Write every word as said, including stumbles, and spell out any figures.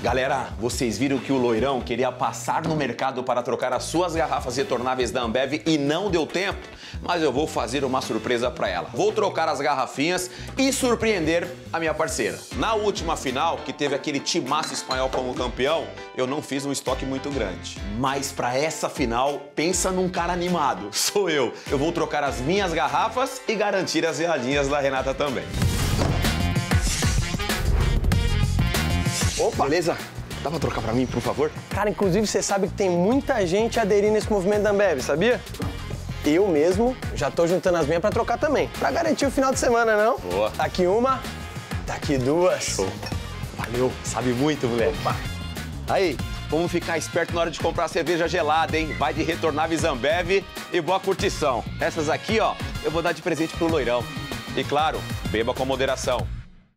Galera, vocês viram que o Loirão queria passar no mercado para trocar as suas garrafas retornáveis da Ambev e não deu tempo? Mas eu vou fazer uma surpresa para ela. Vou trocar as garrafinhas e surpreender a minha parceira. Na última final, que teve aquele timaço espanhol como campeão, eu não fiz um estoque muito grande. Mas para essa final, pensa num cara animado. Sou eu. Eu vou trocar as minhas garrafas e garantir as geladinhas da Renata também. Opa! Beleza? Dá pra trocar pra mim, por favor? Cara, inclusive você sabe que tem muita gente aderindo nesse movimento da Ambev, sabia? Eu mesmo já tô juntando as minhas pra trocar também. Pra garantir o final de semana, não? Boa. Tá aqui uma, tá aqui duas. Show. Valeu, sabe muito, moleque. Opa. Aí, vamos ficar esperto na hora de comprar cerveja gelada, hein? Vai de retornáveis Ambev e boa curtição. Essas aqui, ó, eu vou dar de presente pro Loirão. E claro, beba com moderação.